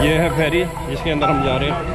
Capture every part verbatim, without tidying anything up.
ये है फेरी जिसके अंदर हम जा रहे हैं।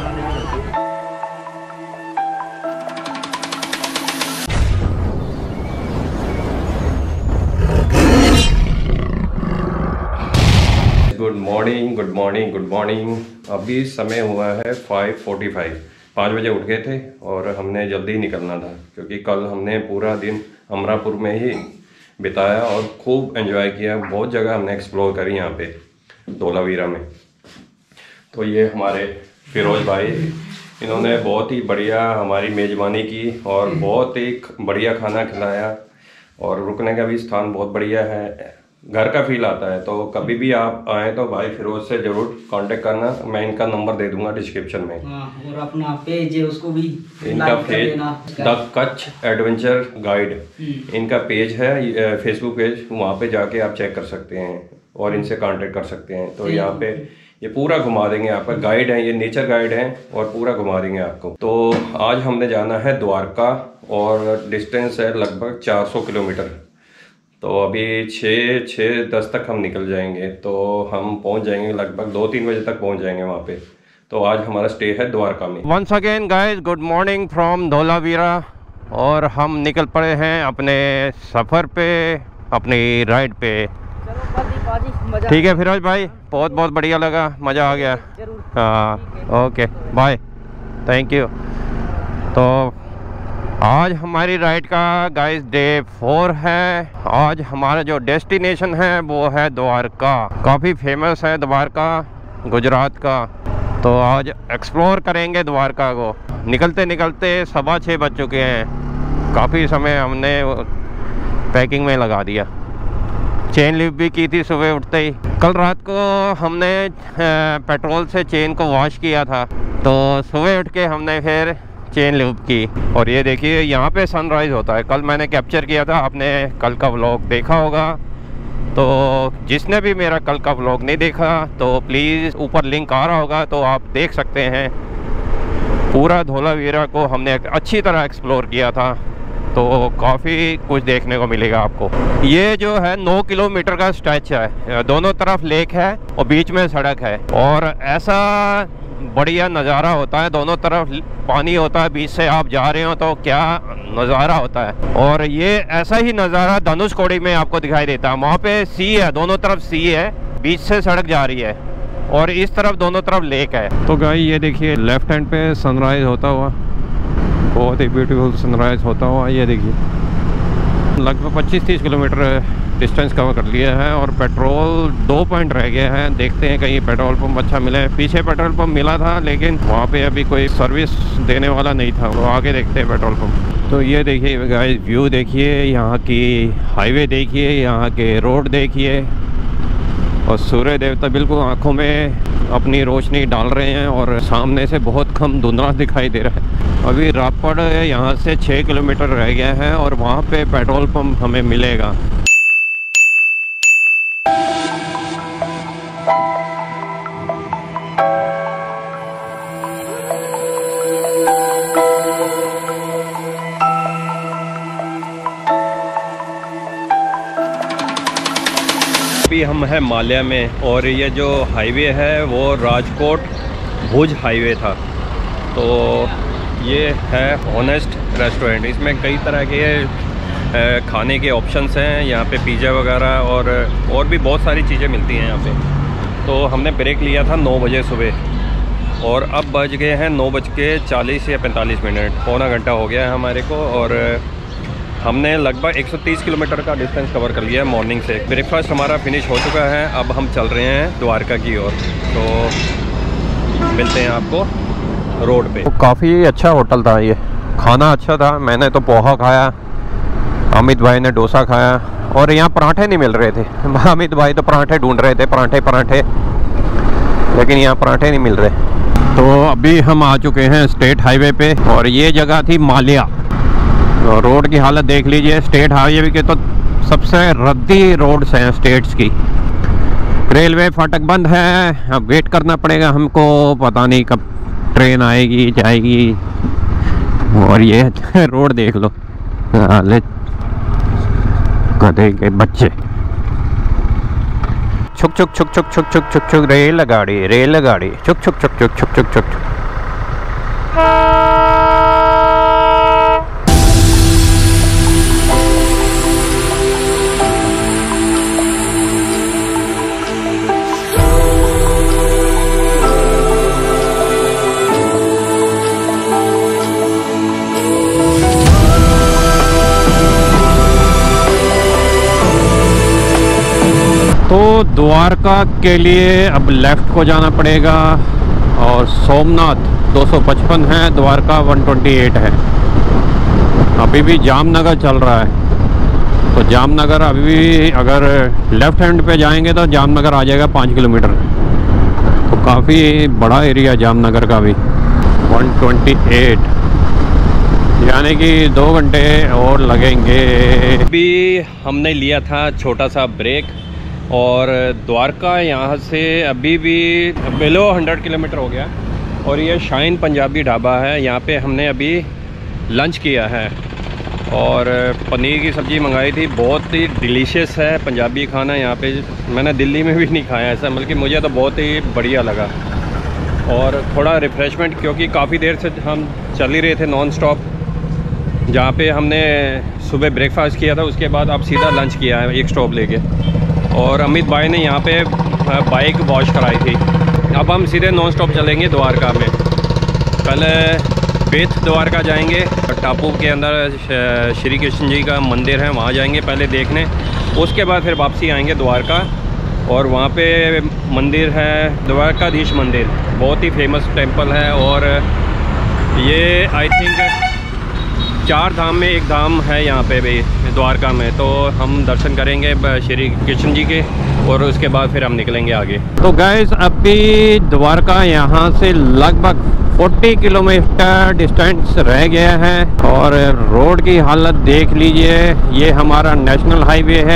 Good morning good morning good morning. अभी समय हुआ है फाइव फोर्टी फाइव। पाँच बजे उठ गए थे और हमने जल्दी निकलना था क्योंकि कल हमने पूरा दिन अमरापुर में ही बिताया और खूब एंजॉय किया। बहुत जगह हमने एक्सप्लोर करी यहाँ पे धोलावीरा में। तो ये हमारे फिरोज भाई, इन्होंने बहुत ही बढ़िया हमारी मेज़बानी की और बहुत ही बढ़िया खाना खिलाया और रुकने का भी स्थान बहुत बढ़िया है। घर का फील आता है। तो कभी भी आप आए तो भाई फिरोज से जरूर कांटेक्ट करना। मैं इनका नंबर दे दूंगा डिस्क्रिप्शन में। हाँ, और अपना पेज है उसको भी इनका page the Kutch adventure guide, इनका पेज है फेसबुक पेज, वहाँ पे जाके आप चेक कर सकते हैं और इनसे कांटेक्ट कर सकते हैं। तो यहाँ पे ये पूरा घुमा देंगे आपका। गाइड है, ये नेचर गाइड है और पूरा घुमा देंगे आपको। तो आज हमने जाना है द्वारका और डिस्टेंस है लगभग चार सौ किलोमीटर। तो अभी छः छः दस तक हम निकल जाएंगे। तो हम पहुंच जाएंगे लगभग दो तीन बजे तक पहुंच जाएंगे वहाँ पे। तो आज हमारा स्टे है द्वारका में। Once again guys, good morning from Dholavira. और हम निकल पड़े हैं अपने सफ़र पे, अपनी राइड पे। ठीक है फिरोज भाई, बहुत बहुत बढ़िया लगा, मज़ा आ गया। हाँ ओके बाय, थैंक यू। तो आज हमारी राइड का गाइस डे फोर है। आज हमारा जो डेस्टिनेशन है वो है द्वारका। काफ़ी फेमस है द्वारका गुजरात का। तो आज एक्सप्लोर करेंगे द्वारका को। निकलते निकलते सवा छः बज चुके हैं। काफ़ी समय हमने पैकिंग में लगा दिया। चेन लिफ्ट भी की थी सुबह उठते ही। कल रात को हमने पेट्रोल से चेन को वॉश किया था। तो सुबह उठ के हमने फिर चेन लूप की। और ये देखिए यहाँ पे सनराइज़ होता है। कल मैंने कैप्चर किया था, आपने कल का व्लॉग देखा होगा। तो जिसने भी मेरा कल का व्लॉग नहीं देखा तो प्लीज़ ऊपर लिंक आ रहा होगा, तो आप देख सकते हैं। पूरा धोलावीरा को हमने अच्छी तरह एक्सप्लोर किया था। तो काफ़ी कुछ देखने को मिलेगा आपको। ये जो है नौ किलोमीटर का स्ट्रेच है, दोनों तरफ लेक है और बीच में सड़क है। और ऐसा बढ़िया नज़ारा होता है, दोनों तरफ पानी होता है, बीच से आप जा रहे हो तो क्या नज़ारा होता है। और ये ऐसा ही नज़ारा धनुषकोडी में आपको दिखाई देता है। वहाँ पे सी है, दोनों तरफ सी है, बीच से सड़क जा रही है और इस तरफ दोनों तरफ लेक है। तो गाइस ये देखिए लेफ्ट हैंड पे सनराइज़ होता हुआ, बहुत ही ब्यूटीफुल सनराइज़ होता हुआ। ये देखिए लगभग पच्चीस तीस किलोमीटर डिस्टेंस कवर कर लिया है और पेट्रोल दो पॉइंट रह गया है। देखते हैं कहीं पेट्रोल पंप अच्छा मिले। पीछे पेट्रोल पंप मिला था लेकिन वहाँ पे अभी कोई सर्विस देने वाला नहीं था। तो आगे देखते हैं पेट्रोल पंप। तो ये देखिए गाइस व्यू देखिए, यहाँ की हाईवे देखिए, यहाँ के रोड देखिए और सूर्य देवता बिल्कुल आँखों में अपनी रोशनी डाल रहे हैं और सामने से बहुत कम धुंधला दिखाई दे रहा है। अभी रापड़ यहाँ से छः किलोमीटर रह गया है और वहाँ पे पेट्रोल पंप हमें मिलेगा। अभी हम हैं माल्या में और ये जो हाईवे है वो राजकोट भुज हाईवे था। तो ये है ऑनेस्ट रेस्टोरेंट। इसमें कई तरह के खाने के ऑप्शंस हैं। यहाँ पे पिज़्ज़ा वगैरह और और भी बहुत सारी चीज़ें मिलती हैं यहाँ पे। तो हमने ब्रेक लिया था नौ बजे सुबह और अब बज गए हैं नौ बज के चालीस या पैंतालीस मिनट। पौना घंटा हो गया है हमारे को और हमने लगभग एक सौ तीस किलोमीटर का डिस्टेंस कवर कर लिया है मॉर्निंग से। ब्रेकफास्ट हमारा फिनिश हो चुका है। अब हम चल रहे हैं द्वारका की ओर। तो मिलते हैं आपको रोड पे। तो काफ़ी अच्छा होटल था ये, खाना अच्छा था। मैंने तो पोहा खाया, अमित भाई ने डोसा खाया और यहाँ पराठे नहीं मिल रहे थे। अमित भाई तो पराठे ढूंढ रहे थे, पराठे पराठे, लेकिन यहाँ पराठे नहीं मिल रहे। तो अभी हम आ चुके हैं स्टेट हाईवे पे और ये जगह थी माल्या। रोड की हालत देख लीजिए। स्टेट हाईवे के तो सबसे रद्दी रोड्स हैं स्टेट्स की। रेलवे फाटक बंद है, अब वेट करना पड़ेगा हमको। पता नहीं कब ट्रेन आएगी जाएगी। और ये रोड देख लो, गधे के बच्चे। छुक छुक छुक छुक छुक छुक छुक छुक रेलगाड़ी रेलगाड़ी छुक छुक छुक छुक छुक छुक छुक। तो द्वारका के लिए अब लेफ़्ट को जाना पड़ेगा और सोमनाथ दो सौ पचपन है, द्वारका एक सौ अट्ठाईस है। अभी भी जामनगर चल रहा है, तो जामनगर अभी भी अगर लेफ़्ट हैंड पे जाएंगे तो जामनगर आ जाएगा पाँच किलोमीटर। तो काफ़ी बड़ा एरिया जामनगर का भी। एक सौ अट्ठाईस यानी कि दो घंटे और लगेंगे। अभी हमने लिया था छोटा सा ब्रेक और द्वारका यहाँ से अभी भी बिलो हंड्रेड किलोमीटर हो गया। और ये शाइन पंजाबी ढाबा है, यहाँ पे हमने अभी लंच किया है और पनीर की सब्ज़ी मंगाई थी। बहुत ही डिलीशियस है पंजाबी खाना यहाँ पे। मैंने दिल्ली में भी नहीं खाया ऐसा, बल्कि मुझे तो बहुत ही बढ़िया लगा। और थोड़ा रिफ़्रेशमेंट, क्योंकि काफ़ी देर से हम चल ही रहे थे नॉन स्टॉप। जहाँ पे हमने सुबह ब्रेकफास्ट किया था, उसके बाद अब सीधा लंच किया है एक स्टॉप लेके। और अमित भाई ने यहाँ पे बाइक वॉश कराई थी। अब हम सीधे नॉन स्टॉप चलेंगे द्वारका में। पहले बेत द्वारका जाएंगे, टापू के अंदर श्री कृष्ण जी का मंदिर है, वहाँ जाएंगे पहले देखने। उसके बाद फिर वापसी आएंगे द्वारका और वहाँ पे मंदिर है द्वारकाधीश मंदिर, बहुत ही फेमस टेंपल है। और ये आई थिंक चार धाम में एक धाम है यहाँ पे भी द्वारका में। तो हम दर्शन करेंगे श्री कृष्ण जी के और उसके बाद फिर हम निकलेंगे आगे। तो गाइस अभी द्वारका यहाँ से लगभग चालीस किलोमीटर डिस्टेंस रह गया है। और रोड की हालत देख लीजिए, ये हमारा नेशनल हाईवे है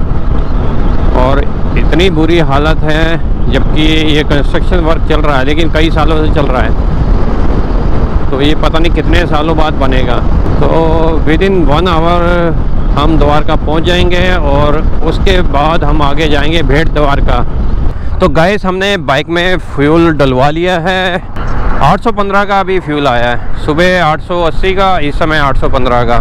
और इतनी बुरी हालत है, जबकि ये कंस्ट्रक्शन वर्क चल रहा है, लेकिन कई सालों से चल रहा है। तो ये पता नहीं कितने सालों बाद बनेगा। तो विद इन वन आवर हम द्वारका पहुंच जाएंगे और उसके बाद हम आगे जाएंगे भेट द्वारका। तो गाइस हमने बाइक में फ्यूल डलवा लिया है। आठ सौ पंद्रह का अभी फ्यूल आया है, सुबह आठ सौ अस्सी का, इस समय आठ सौ पंद्रह का।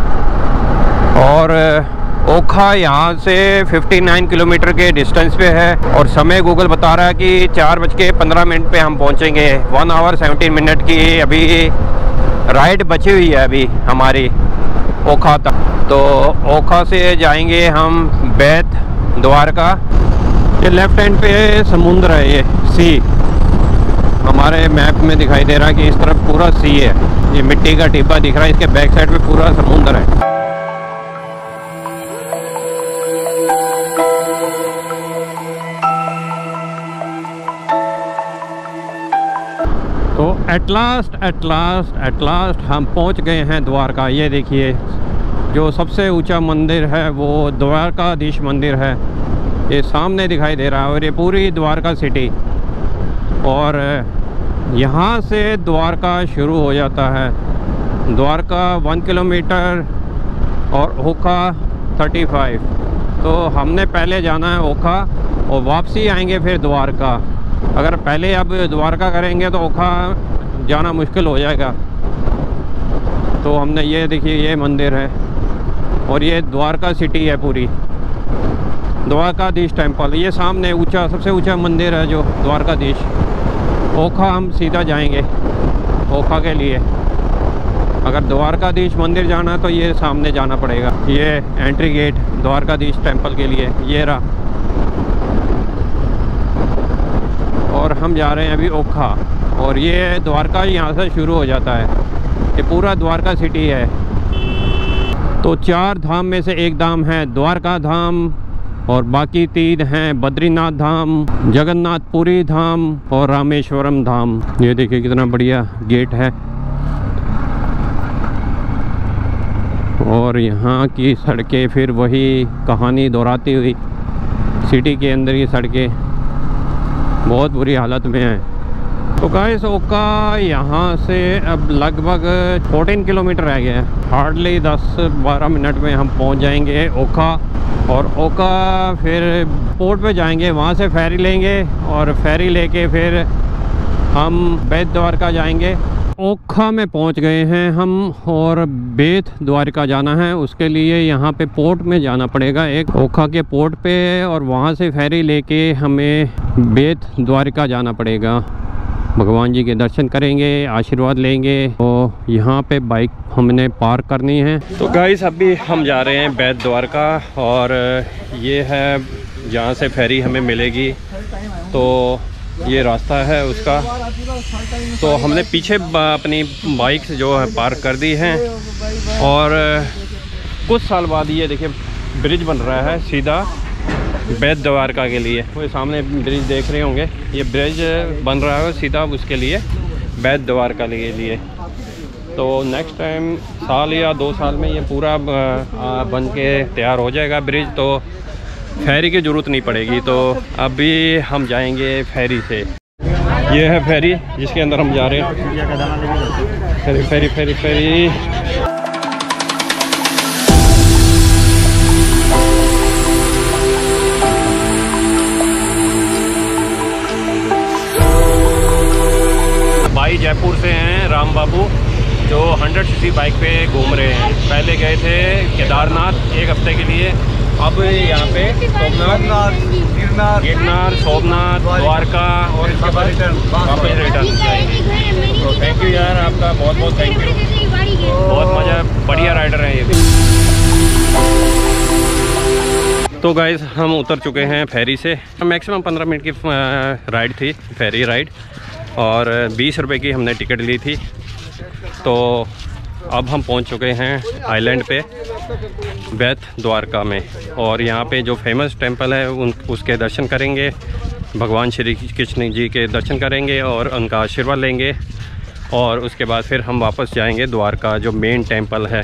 और ओखा यहाँ से उनसठ किलोमीटर के डिस्टेंस पे है और समय गूगल बता रहा है कि चार बज के पंद्रह मिनट पे हम पहुँचेंगे। वन आवर सेवनटीन मिनट की अभी राइड बची हुई है अभी हमारी ओखा तक। तो ओखा से जाएंगे हम बेत द्वारका। ये लेफ्ट हैंड पे समुद्र है, ये सी हमारे मैप में दिखाई दे रहा है कि इस तरफ पूरा सी है। ये मिट्टी का टिब्बा दिख रहा है, इसके बैक साइड पे पूरा समुद्र है। तो at last at last at last हम पहुंच गए हैं द्वारका। ये देखिए जो सबसे ऊंचा मंदिर है वो द्वारकाधीश मंदिर है, ये सामने दिखाई दे रहा है। और ये पूरी द्वारका सिटी, और यहाँ से द्वारका शुरू हो जाता है। द्वारका वन किलोमीटर और ओखा थर्टी फाइव। तो हमने पहले जाना है ओखा और वापसी आएंगे फिर द्वारका। अगर पहले अब द्वारका करेंगे तो ओखा जाना मुश्किल हो जाएगा। तो हमने ये देखिए ये मंदिर है और ये द्वारका सिटी है पूरी, द्वारकाधीश टेंपल। ये सामने ऊंचा सबसे ऊंचा मंदिर है जो द्वारकाधीश। ओखा हम सीधा जाएंगे ओखा के लिए। अगर द्वारकाधीश मंदिर जाना तो ये सामने जाना पड़ेगा, ये एंट्री गेट द्वारकाधीश टेंपल के लिए ये रहा। और हम जा रहे हैं अभी ओखा, और ये द्वारका यहाँ से शुरू हो जाता है, ये पूरा द्वारका सिटी है। तो चार धाम में से एक धाम है द्वारका धाम और बाकी तीन हैं बद्रीनाथ धाम, जगन्नाथपुरी धाम और रामेश्वरम धाम। ये देखिए कितना बढ़िया गेट है। और यहाँ की सड़कें फिर वही कहानी दोहराती हुई, सिटी के अंदर की सड़कें बहुत बुरी हालत में है। तो गाइस ओखा यहाँ से अब लगभग चौदह किलोमीटर रह गया है। हार्डली दस बारह मिनट में हम पहुँच जाएंगे ओखा। और ओका फिर पोर्ट पे जाएंगे, वहाँ से फेरी लेंगे और फेरी लेके फिर हम बेत द्वारका जाएंगे। ओखा में पहुंच गए हैं हम और बेत द्वारका जाना है, उसके लिए यहाँ पे पोर्ट में जाना पड़ेगा एक, ओखा के पोर्ट पे, और वहाँ से फेरी लेके हमें बेत द्वारका जाना पड़ेगा। भगवान जी के दर्शन करेंगे, आशीर्वाद लेंगे। तो यहाँ पे बाइक हमने पार्क करनी है। तो गाइस अभी हम जा रहे हैं बेत द्वारका और ये है जहाँ से फेरी हमें मिलेगी। तो ये रास्ता है उसका। तो हमने पीछे अपनी बाइक जो है पार्क कर दी है और कुछ साल बाद ये देखिए ब्रिज बन रहा है सीधा बेत द्वारका के लिए। वो सामने ब्रिज देख रहे होंगे, ये ब्रिज बन रहा है सीधा उसके लिए बेत द्वारका के लिए। तो नेक्स्ट टाइम साल या दो साल में ये पूरा बन के तैयार हो जाएगा ब्रिज, तो फेरी की ज़रूरत नहीं पड़ेगी। तो अभी हम जाएंगे फेरी से। ये है फेरी जिसके अंदर हम जा रहे हैं। फेरी फेरी फेरी फेरी भाई जयपुर से हैं राम बाबू, जो हंड्रेड सीसी बाइक पे घूम रहे हैं। पहले गए थे केदारनाथ एक हफ्ते के लिए, अब यहाँ पे सोमनाथ, गिरनार गिरनार सोमनाथ, द्वारका और इसके बाद वापस रिटर्न जाएंगे। तो थैंक यू यार, आपका बहुत बहुत थैंक यू, बहुत मज़ा, बढ़िया राइडर हैं ये भी। तो गाइस हम उतर चुके हैं फेरी से। मैक्सिमम पंद्रह मिनट की राइड थी, फेरी राइड, और बीस रुपए की हमने टिकट ली थी। तो अब हम पहुंच चुके हैं आइलैंड पे बेत द्वारका में, और यहाँ पे जो फेमस टेंपल है उन उसके दर्शन करेंगे, भगवान श्री कृष्ण जी के दर्शन करेंगे और उनका आशीर्वाद लेंगे। और उसके बाद फिर हम वापस जाएंगे द्वारका जो मेन टेंपल है।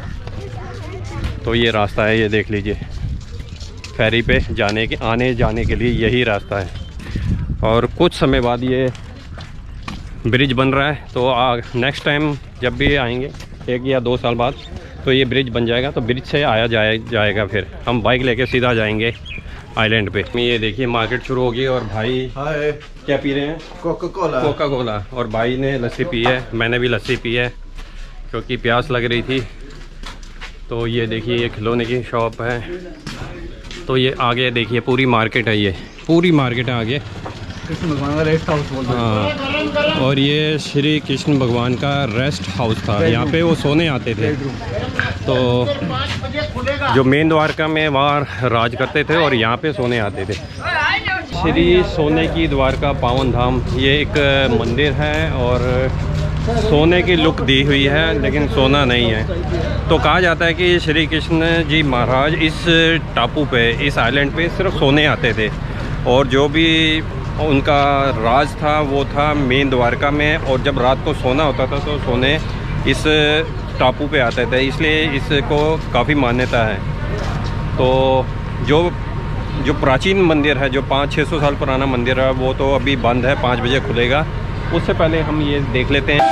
तो ये रास्ता है, ये देख लीजिए, फेरी पे जाने के आने जाने के लिए यही रास्ता है। और कुछ समय बाद ये ब्रिज बन रहा है, तो नेक्स्ट टाइम जब भी आएंगे एक या दो साल बाद तो ये ब्रिज बन जाएगा, तो ब्रिज से आया जाए जाएगा। फिर हम बाइक लेके सीधा जाएंगे आइलैंड पे। ये देखिए मार्केट शुरू होगी और भाई हाय क्या पी रहे हैं? Coca Cola. Coca Cola. और भाई ने लस्सी पी है, मैंने भी लस्सी पी है क्योंकि प्यास लग रही थी। तो ये देखिए ये खिलौने की शॉप है। तो ये आगे देखिए पूरी मार्केट है, ये पूरी मार्केट है आगे, कृष्ण भगवान का रेस्ट हाउस बोलते हैं। हाँ, और ये श्री कृष्ण भगवान का रेस्ट हाउस था, यहाँ पे वो सोने आते थे। तो जो मेन द्वारका में वहाँ राज करते थे और यहाँ पे सोने आते थे। श्री सोने की द्वारका पावन धाम, ये एक मंदिर है और सोने की लुक दी हुई है लेकिन सोना नहीं है। तो कहा जाता है कि श्री कृष्ण जी महाराज इस टापू पे, इस आइलैंड पे सिर्फ सोने आते थे, और जो भी उनका राज था वो था मेन द्वारका में। और जब रात को सोना होता था तो सोने इस टापू पे आते थे, इसलिए इसको काफ़ी मान्यता है। तो जो जो प्राचीन मंदिर है, जो पाँच छः सौ साल पुराना मंदिर है, वो तो अभी बंद है, पाँच बजे खुलेगा। उससे पहले हम ये देख लेते हैं।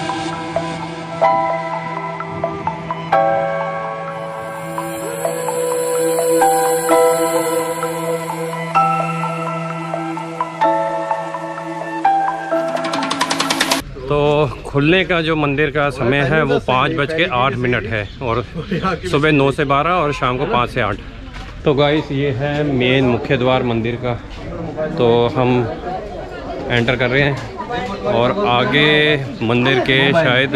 तो खुलने का जो मंदिर का समय है वो पाँच बज के आठ मिनट है, और सुबह नौ से बारह और शाम को पाँच से आठ। तो गाइस ये है मेन मुख्य द्वार मंदिर का। तो हम एंटर कर रहे हैं और आगे मंदिर के शायद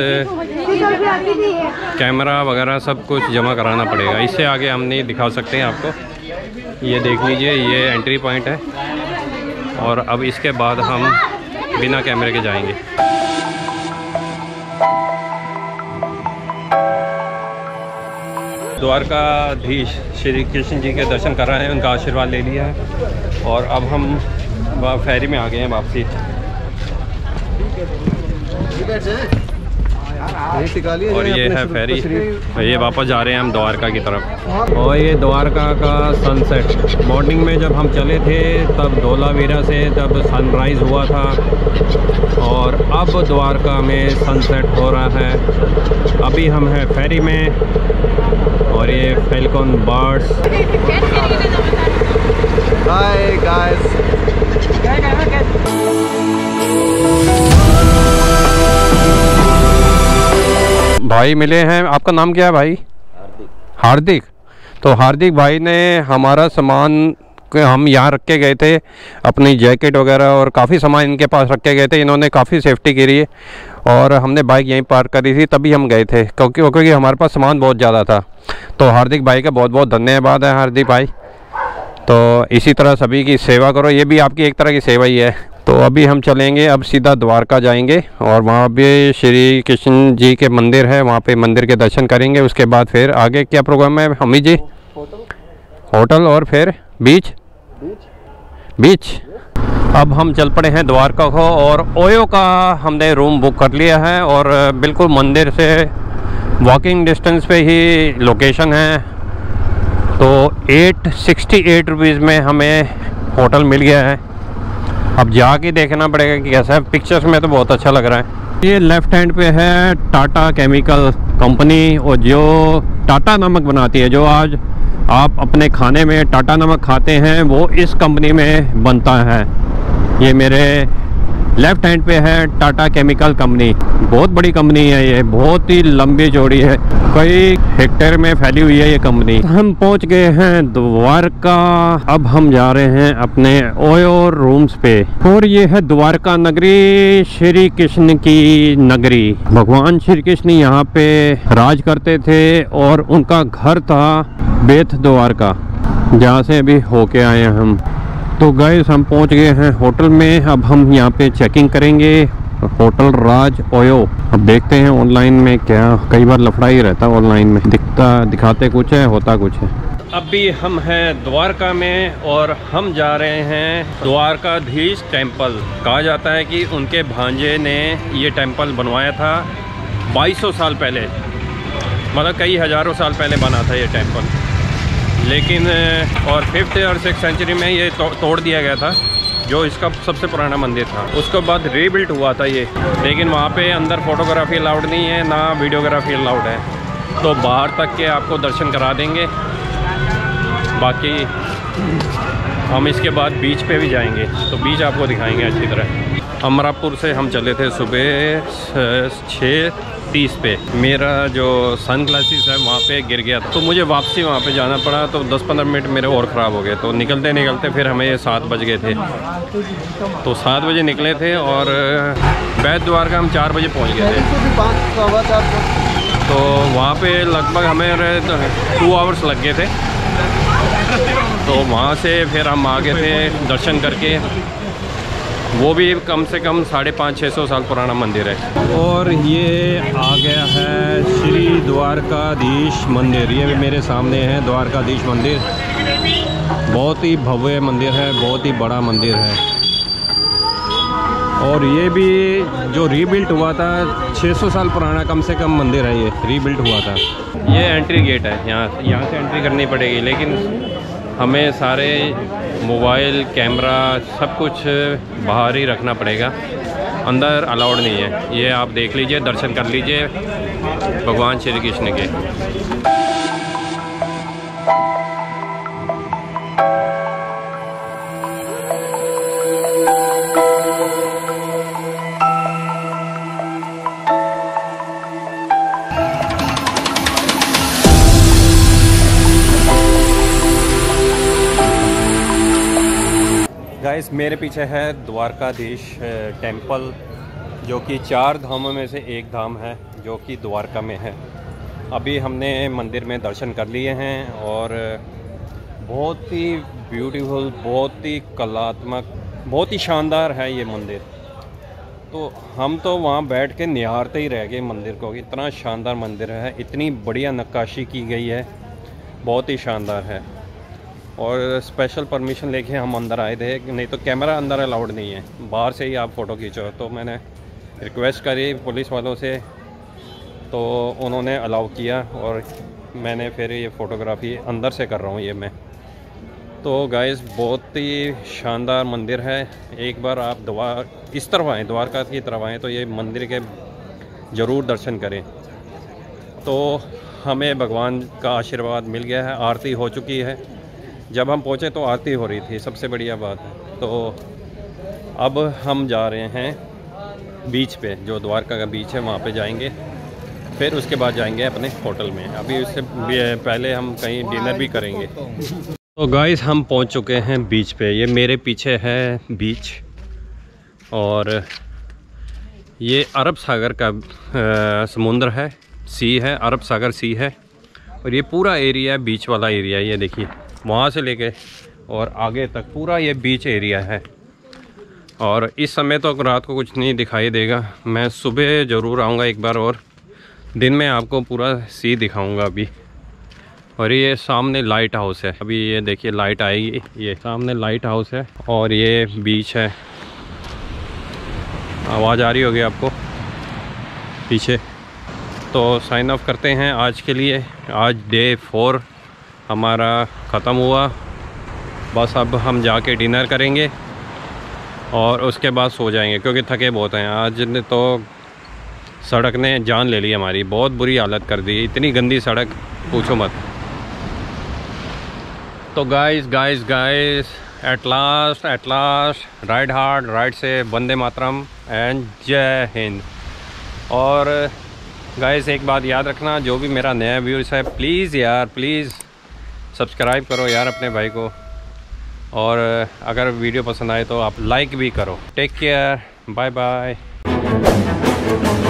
कैमरा वगैरह सब कुछ जमा कराना पड़ेगा, इससे आगे हम नहीं दिखा सकते हैं आपको। ये देख लीजिए, ये एंट्री पॉइंट है, और अब इसके बाद हम बिना कैमरे के जाएंगे। द्वारकाधीश श्री कृष्ण जी के दर्शन कर रहे हैं, उनका आशीर्वाद ले लिया है, और अब हम फेरी में आ गए हैं वापसी। और ये है फेरी, ये वापस जा रहे हैं हम द्वारका की तरफ। और ये द्वारका का सनसेट, मॉर्निंग में जब हम चले थे तब धोलावीरा से तब सनराइज़ हुआ था, और अब द्वारका में सनसेट हो रहा है। अभी हम हैं फेरी में और ये फैल्कन बर्ड्स। Hi guys. भाई मिले हैं, आपका नाम क्या है भाई? हार्दिक। हार्दिक। तो हार्दिक भाई ने हमारा सामान हम यहाँ रख के गए थे, अपनी जैकेट वगैरह और काफ़ी सामान इनके पास रख के गए थे। इन्होंने काफ़ी सेफ्टी करी है और हमने बाइक यहीं पार्क करी थी, तभी हम गए थे, क्योंकि क्योंकि हमारे पास सामान बहुत ज़्यादा था। तो हार्दिक भाई का बहुत बहुत धन्यवाद है हार्दिक भाई। तो इसी तरह सभी की सेवा करो, ये भी आपकी एक तरह की सेवा ही है। तो अभी हम चलेंगे, अब सीधा द्वारका जाएंगे और वहाँ पे श्री कृष्ण जी के मंदिर है, वहाँ पे मंदिर के दर्शन करेंगे। उसके बाद फिर आगे क्या प्रोग्राम है हमी जी? होटल और फिर बीच बीच। अब हम चल पड़े हैं द्वारका को और ओयो का हमने रूम बुक कर लिया है और बिल्कुल मंदिर से वॉकिंग डिस्टेंस पे ही लोकेशन है। तो एट सिक्सटी एट रुपीज़ में हमें होटल मिल गया है। अब जाके देखना पड़ेगा कि कैसा है, पिक्चर्स में तो बहुत अच्छा लग रहा है। ये लेफ़्ट हैंड पे है टाटा केमिकल कंपनी, और जो टाटा नमक बनाती है, जो आज आप अपने खाने में टाटा नमक खाते हैं वो इस कंपनी में बनता है। ये मेरे लेफ़्ट हैंड पे है टाटा केमिकल कंपनी, बहुत बड़ी कंपनी है ये, बहुत ही लंबी चौड़ी है, कई हेक्टेयर में फैली हुई है ये कंपनी। हम पहुंच गए हैं द्वारका। अब हम जा रहे हैं अपने ओयो रूम्स पे और ये है द्वारका नगरी, श्री कृष्ण की नगरी। भगवान श्री कृष्ण यहाँ पे राज करते थे और उनका घर था बेत द्वारका, जहाँ से अभी होके आए हैं हम। तो गाइस हम पहुंच गए हैं होटल में, अब हम यहाँ पे चेकिंग करेंगे। होटल राज ओयो। अब देखते हैं ऑनलाइन में क्या, कई बार लफड़ा ही रहता है ऑनलाइन में, दिखता दिखाते कुछ है होता कुछ है। अभी हम हैं द्वारका में और हम जा रहे हैं द्वारकाधीश टेम्पल। कहा जाता है कि उनके भांजे ने ये टेम्पल बनवाया था बाईस सौ साल पहले, मतलब कई हज़ारों साल पहले बना था ये टेम्पल। लेकिन और फिफ्थ और सिक्स सेंचुरी में ये तो, तोड़ दिया गया था, जो इसका सबसे पुराना मंदिर था। उसके बाद रीबिल्ट हुआ था ये, लेकिन वहाँ पे अंदर फोटोग्राफी अलाउड नहीं है, ना वीडियोग्राफी अलाउड है। तो बाहर तक के आपको दर्शन करा देंगे, बाकी हम इसके बाद बीच पे भी जाएंगे, तो बीच आपको दिखाएंगे अच्छी तरह। अमरापुर से हम चले थे सुबह छः तीस पे। मेरा जो सन ग्लासेस है वहाँ पे गिर गया, तो मुझे वापसी वहाँ पे जाना पड़ा, तो दस पंद्रह मिनट मेरे और ख़राब हो गए। तो निकलते निकलते फिर हमें सात बज गए थे, तो सात बजे निकले थे और बैत द्वारका हम चार बजे पहुँच गए थे। तो वहाँ पे लगभग हमें टू आवर्स लग गए थे। तो वहाँ से फिर हम आ गए थे दर्शन करके, वो भी कम से कम साढ़े पाँच छः सौ साल पुराना मंदिर है। और ये आ गया है श्री द्वारकाधीश मंदिर, ये भी मेरे सामने है द्वारकाधीश मंदिर। बहुत ही भव्य मंदिर है, बहुत ही बड़ा मंदिर है। और ये भी जो रीबिल्ट हुआ था, छः सौ साल पुराना कम से कम मंदिर है, ये रीबिल्ट हुआ था। ये एंट्री गेट है, यहाँ यहाँ से एंट्री करनी पड़ेगी, लेकिन हमें सारे मोबाइल कैमरा सब कुछ बाहर ही रखना पड़ेगा, अंदर अलाउड नहीं है। ये आप देख लीजिए, दर्शन कर लीजिए भगवान श्री कृष्ण के। गाइस मेरे पीछे है द्वारकाधीश टेम्पल, जो कि चार धामों में से एक धाम है, जो कि द्वारका में है। अभी हमने मंदिर में दर्शन कर लिए हैं और बहुत ही ब्यूटीफुल, बहुत ही कलात्मक, बहुत ही शानदार है ये मंदिर। तो हम तो वहाँ बैठ के निहारते ही रह गए मंदिर को, इतना शानदार मंदिर है, इतनी बढ़िया नक्काशी की गई है, बहुत ही शानदार है। और स्पेशल परमिशन लेके हम अंदर आए थे, नहीं तो कैमरा अंदर अलाउड नहीं है, बाहर से ही आप फ़ोटो खींचो। तो मैंने रिक्वेस्ट करी पुलिस वालों से, तो उन्होंने अलाउ किया और मैंने फिर ये फ़ोटोग्राफी अंदर से कर रहा हूँ ये मैं। तो गाइस बहुत ही शानदार मंदिर है, एक बार आप द्वार इस तरफ आएँ, द्वारका की तरफ आएँ तो ये मंदिर के ज़रूर दर्शन करें। तो हमें भगवान का आशीर्वाद मिल गया है, आरती हो चुकी है। जब हम पहुँचे तो आरती हो रही थी, सबसे बढ़िया बात है। तो अब हम जा रहे हैं बीच पे, जो द्वारका का बीच है वहाँ पे जाएंगे, फिर उसके बाद जाएंगे अपने होटल में। अभी उससे पहले हम कहीं डिनर भी करेंगे। तो गाइस हम पहुँच चुके हैं बीच पे। ये मेरे पीछे है बीच, और ये अरब सागर का आ, समुंदर है, सी है, अरब सागर सी है। और ये पूरा एरिया बीच वाला एरिया, ये देखिए वहाँ से लेके और आगे तक पूरा ये बीच एरिया है। और इस समय तो रात को कुछ नहीं दिखाई देगा, मैं सुबह ज़रूर आऊँगा एक बार, और दिन में आपको पूरा सी दिखाऊँगा अभी। और ये सामने लाइट हाउस है, अभी ये देखिए लाइट आएगी, ये सामने लाइट हाउस है और ये बीच है। आवाज़ आ रही होगी आपको पीछे। तो साइन ऑफ करते हैं आज के लिए। आज डे फोर हमारा ख़त्म हुआ, बस अब हम जाके डिनर करेंगे और उसके बाद सो जाएंगे, क्योंकि थके बहुत हैं। आज ने तो सड़क ने जान ले ली हमारी, बहुत बुरी हालत कर दी, इतनी गंदी सड़क पूछो मत। तो guys guys guys at last at last ride hard, ride से वंदे मातरम एंड जय हिंद। और गाइस एक बात याद रखना, जो भी मेरा नया व्यूअर्स है, प्लीज़ यार प्लीज़ सब्सक्राइब करो यार अपने भाई को, और अगर वीडियो पसंद आए तो आप लाइक भी करो। Take care, bye bye.